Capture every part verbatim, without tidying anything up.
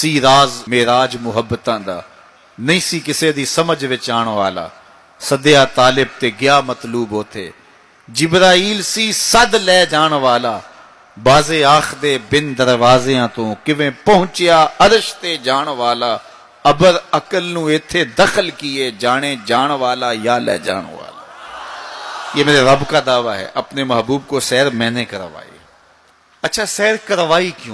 سی راز میراج ਮੁਹੱਬਤਾਂ ਦਾ ਨਹੀਂ ਸੀ ਕਿਸੇ ਦੀ ਸਮਝ ਵਿੱਚ ਆਉਣ ਵਾਲਾ ਸੱਦਿਆ ਤਾਲਿਬ ਤੇ ਗਿਆ ਮਤਲੂਬ ਉਥੇ ਜਿਬਰਾਈਲ ਸੀ ਸੱਦ ਲੈ ਜਾਣ ਵਾਲਾ ਬਾਜ਼ੇ ਆਖਦੇ ਬਿਨ ਦਰਵਾਜ਼ਿਆਂ ਤੋਂ ਕਿਵੇਂ ਪਹੁੰਚਿਆ ਅਰਸ਼ ਤੇ ਜਾਣ ਵਾਲਾ ਅਬਰ ਅਕਲ ਨੂੰ ਇੱਥੇ ਦਖਲ ਕੀਏ ਜਾने जान वाला या ले जान वाला। ये मेरे रब का दावा है, अपने महबूब को सैर मैंने करवाई। अच्छा, सैर करवाई क्यों?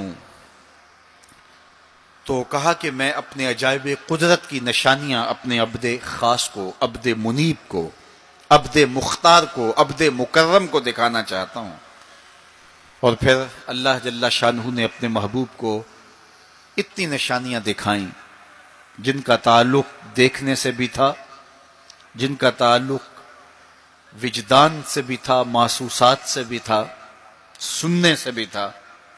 तो कहा कि मैं अपने अजायब कुदरत की निशानियां अपने अब्दे खास को, अब्दे मुनीब को, अब्दे मुख्तार को, अब्दे मुकर्रम को दिखाना चाहता हूं। और फिर अल्लाह जल्ला शानहू ने अपने महबूब को इतनी निशानियां दिखाई जिनका ताल्लुक देखने से भी था, जिनका ताल्लुक विजदान से भी था, महसूसात से भी था, सुनने से भी था।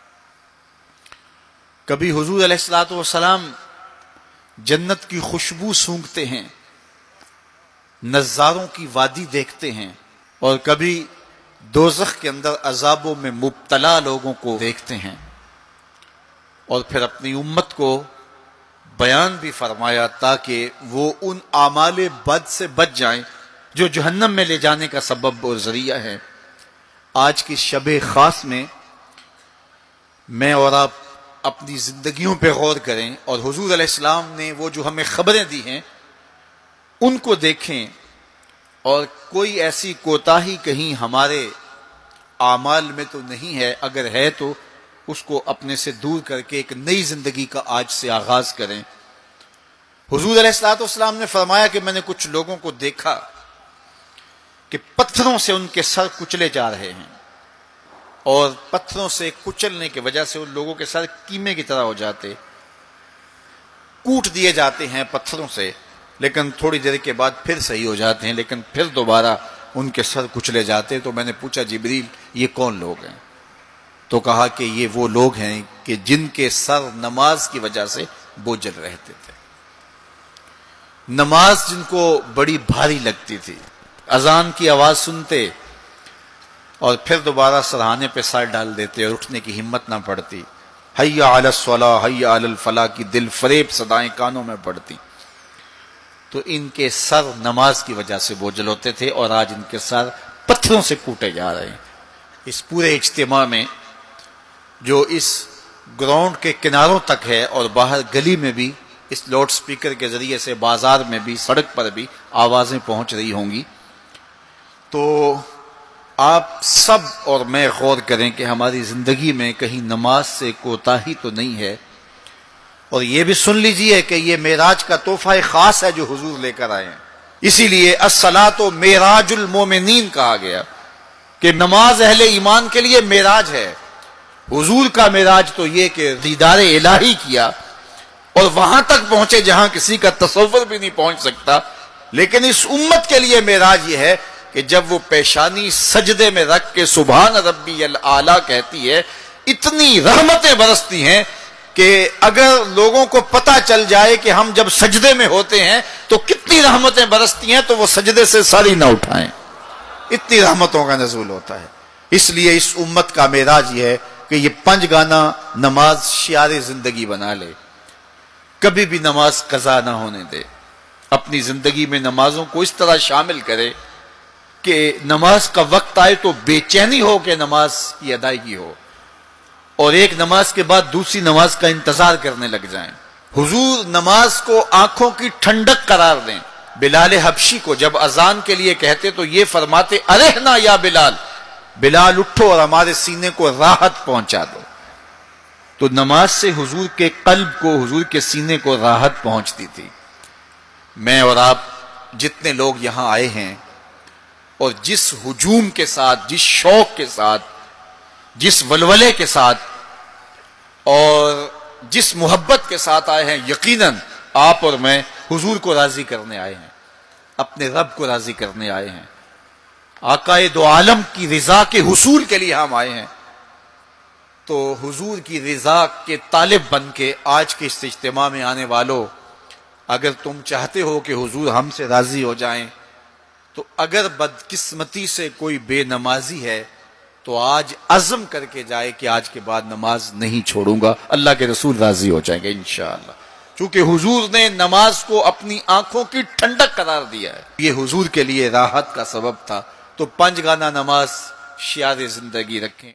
कभी हुजूर अलैहिस्सलातु वस्सलाम जन्नत की खुशबू सूंघते हैं, नज़ारों की वादी देखते हैं, और कभी दोज़ख के अंदर अजाबों में मुब्तला लोगों को देखते हैं। और फिर अपनी उम्मत को बयान भी फरमाया ताकि वो उन आमाले बद से बच जाएं जो जहन्नम में ले जाने का सबब और जरिया है। आज की शब खास में मैं और आप अपनी जिंदगियों पे गौर करें और हुजूर अलैहिस्सलाम ने वो जो हमें खबरें दी हैं उनको देखें, और कोई ऐसी कोताही कहीं हमारे आमाल में तो नहीं है, अगर है तो उसको अपने से दूर करके एक नई जिंदगी का आज से आगाज करें। हुजूर अलैहिस्सलातु वस्सलाम ने फरमाया कि मैंने कुछ लोगों को देखा कि पत्थरों से उनके सर कुचले जा रहे हैं, और पत्थरों से कुचलने की वजह से उन लोगों के सर कीमे की तरह हो जाते, कूट दिए जाते हैं पत्थरों से, लेकिन थोड़ी देर के बाद फिर सही हो जाते हैं, लेकिन फिर दोबारा उनके सर कुचले जाते। तो मैंने पूछा, जिब्रील ये कौन लोग हैं? तो कहा कि ये वो लोग हैं कि जिनके सर नमाज की वजह से बोझल रहते थे, नमाज जिनको बड़ी भारी लगती थी, अजान की आवाज सुनते और फिर दोबारा सरहाने पे सर डाल देते और उठने की हिम्मत ना पड़ती, हय्या अलस सला हय्या अलल फलाह की दिल फरेब सदाएं कानों में पड़ती। तो इनके सर नमाज की वजह से बोझल होते थे, और आज इनके सर पत्थरों से कूटे जा रहे हैं। इस पूरे इज्तिमा में जो इस ग्राउंड के किनारों तक है और बाहर गली में भी इस लाउड स्पीकर के जरिए से बाजार में भी, सड़क पर भी आवाजें पहुंच रही होंगी, तो आप सब और मैं गौर करें कि हमारी जिंदगी में कहीं नमाज से कोताही तो नहीं है। और ये भी सुन लीजिए कि ये मेराज का तोहफा खास है जो हुजूर लेकर आए हैं, इसीलिए अस्सलातो मेराजुल मोमिनीन कहा गया कि नमाज अहले ईमान के लिए मेराज है। हुजूर का मेराज तो ये कि दीदार इलाही किया और वहां तक पहुंचे जहां किसी का तसव्वुर भी नहीं पहुंच सकता। लेकिन इस उम्मत के लिए मेराज ये है कि जब वो पेशानी सजदे में रख के सुभान रब्बी अल आला कहती है, इतनी रहमतें बरसती हैं कि अगर लोगों को पता चल जाए कि हम जब सजदे में होते हैं तो कितनी रहमतें बरसती हैं, तो वो सजदे से सर ही ना उठाएं, इतनी रहमतों का नज़ूल होता है। इसलिए इस उम्मत का मेराज ये है कि ये पंच गाना नमाज शियारे जिंदगी बना ले, कभी भी नमाज कज़ा ना होने दे, अपनी जिंदगी में नमाजों को इस तरह शामिल करे कि नमाज का वक्त आए तो बेचैनी हो कि नमाज की अदायगी हो, और एक नमाज के बाद दूसरी नमाज का इंतजार करने लग जाएं। हुजूर नमाज को आंखों की ठंडक करार दें। बिलाल हबशी को जब अजान के लिए कहते तो ये फरमाते, अरेहना या बिलाल, बिलाल उठो और हमारे सीने को राहत पहुंचा दो। तो नमाज से हुजूर के कल्ब को, हुजूर के सीने को राहत पहुंचती थी। मैं और आप जितने लोग यहां आए हैं और जिस हुजूम के साथ, जिस शौक के साथ, जिस वलवले के साथ और जिस मोहब्बत के साथ आए हैं, यकीनन आप और मैं हुजूर को राजी करने आए हैं, अपने रब को राजी करने आए हैं, आकाए दो आलम की रिजा के हुसूल के लिए हम आए हैं। तो हुजूर की रिजा के तालिब बन के आज के इस इज्तिमा में आने वालों, अगर तुम चाहते हो कि हुजूर हमसे राजी हो जाएं, तो अगर बदकिस्मती से कोई बेनमाजी है تو آج عزم کر کے جائے کہ آج کے بعد نماز نہیں چھوڑوں گا، اللہ کے رسول راضی ہو جائیں گے انشاءاللہ، چونکہ حضور نے نماز کو اپنی آنکھوں کی ٹھنڈک قرار دیا ہے، یہ حضور کے لیے راحت کا سبب تھا۔ تو پنج گانا نماز شعار زندگی رکھیں۔